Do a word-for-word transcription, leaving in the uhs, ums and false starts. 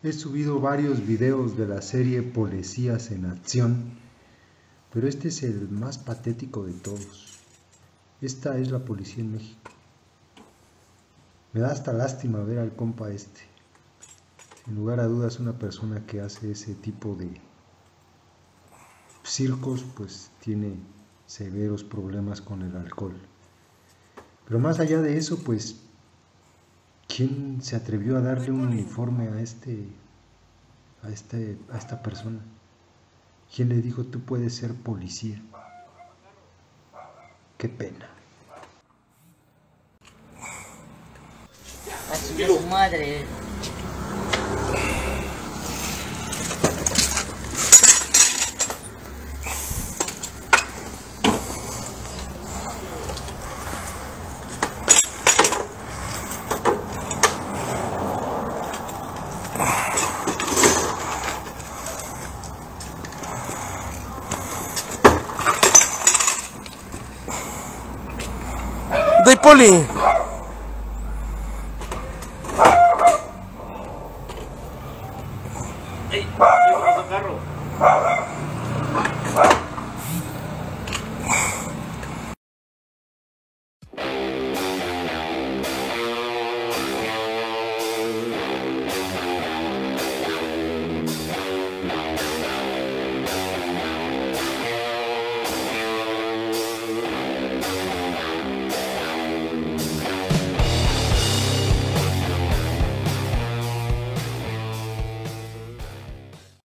He subido varios videos de la serie Policías en Acción, pero este es el más patético de todos. Esta es la policía en México. Me da hasta lástima ver al compa este. Sin lugar a dudas, una persona que hace ese tipo de circos pues tiene severos problemas con el alcohol. Pero más allá de eso, pues ¿quién se atrevió a darle un uniforme a este a este a esta persona? ¿Quién le dijo tú puedes ser policía? Qué pena. A su madre. ¡Doy poli!